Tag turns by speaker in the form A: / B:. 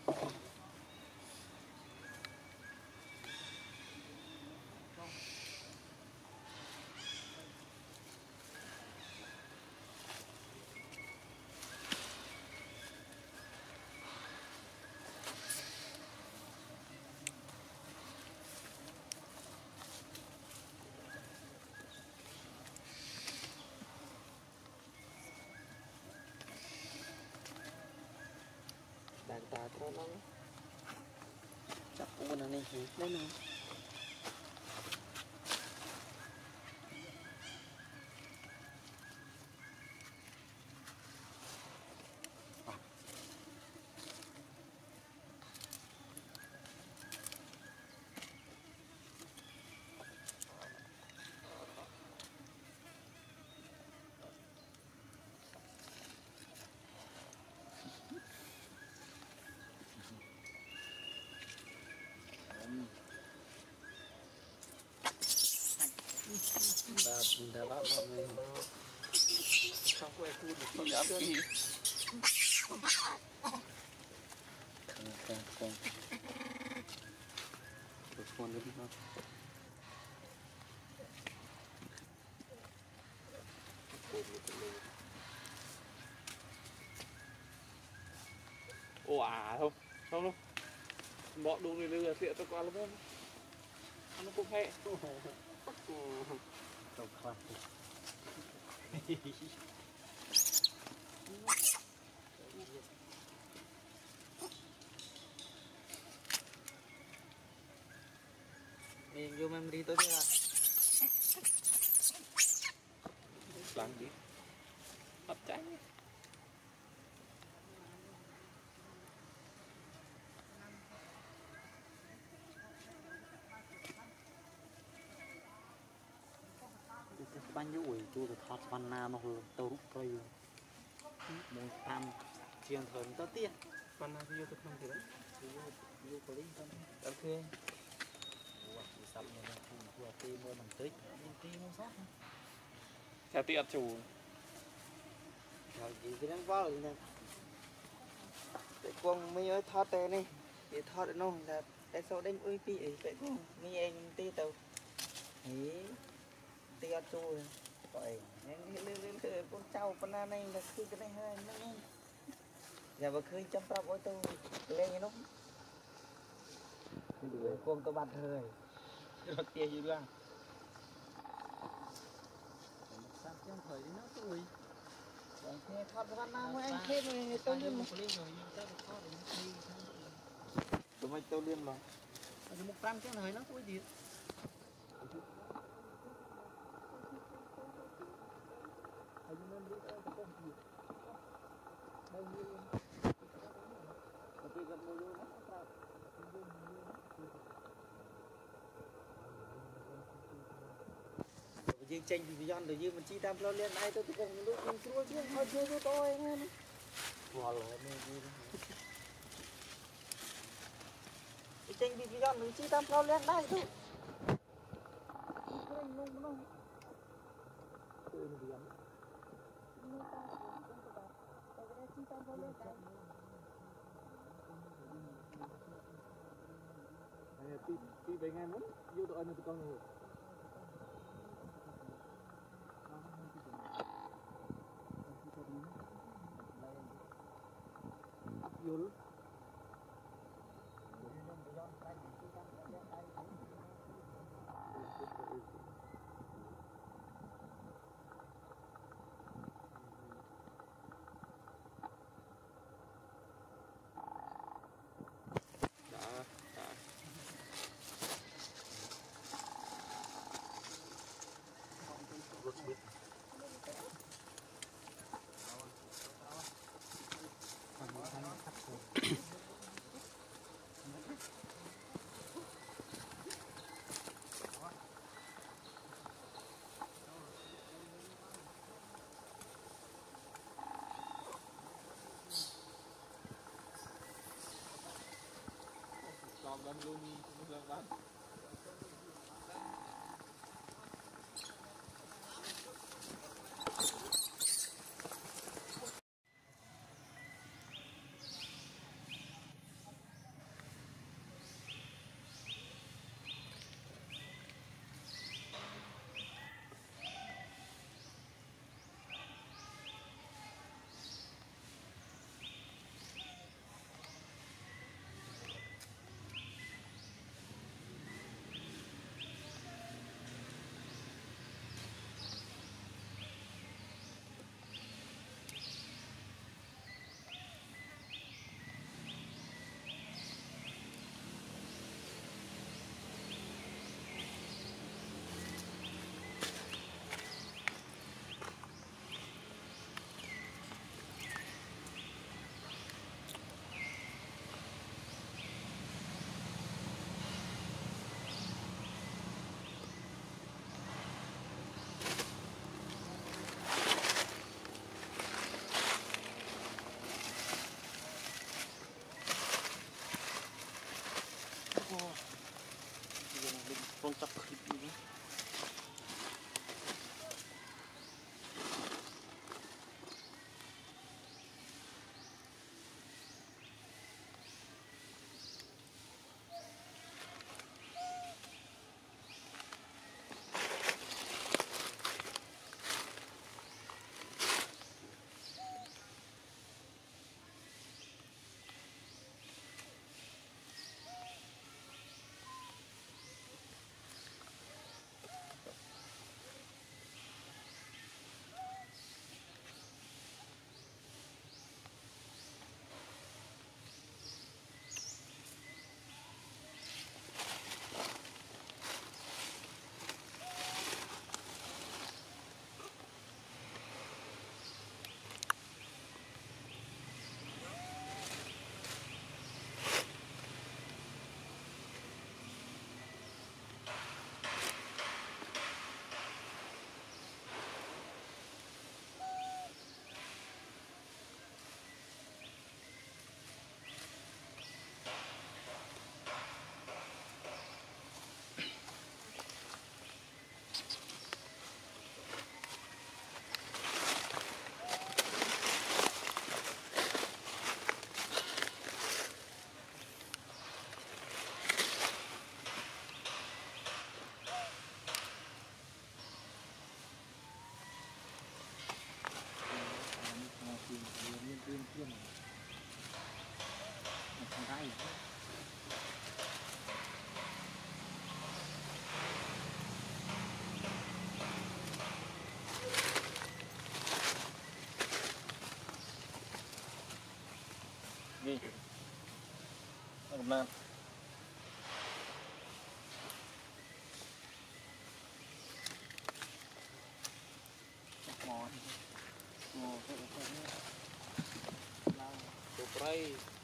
A: đàn ta cho nó chắc cũng là này đấy nè đã bắt mọi người không quay khu được không dám đi con đi không
B: ồ à không không đâu bọn đồ này lừa tiện cho qua luôn nó cũng hệ
A: không khoan mình vô memory tôi chưa
B: lắng đi hấp cháy
A: bao nhiêu ủi tôi được thoát văn na mà tôi rút rồi một tam truyền thời tới tiền
B: văn na vô tôi không thì đấy
A: vô có linh không ok sắp này vừa ti mua bằng tích ti mua sót
B: theo tiện chủ
A: rồi gì cái đang vào rồi nè để con mấy ơi thoát tè này để thoát được không là tại sao đánh ơi pi ấy vậy con mấy em ti tàu ấy ti ăn chui vậy lên từ con trâu con na này là khi cái này hơi nó giờ mà khơi chăm sóc với tôi lên nó con tôi bật hơi rồi tiền gì ra sao trong thời nó tôi thế thoát văn nào anh thêm rồi tôi liên một liên rồi ta được thoát được tụi mày tôi liên mà một trăm cái này nó có gì riêng tranh thì giòn được như mình chi tam lo lên ai tôi cần lúc mình chua chứ thôi chua tôi nghe vào lỗ mình đi tranh thì giòn mình chi tam lo lên đây thôi
B: đi về ngay muốn vô tụi anh tụi con rồi vô luôn làm đâm luôn đi làm bán con chập khít đi. Đi. Làm nào. Mò. Mò cái. Lao. Tụi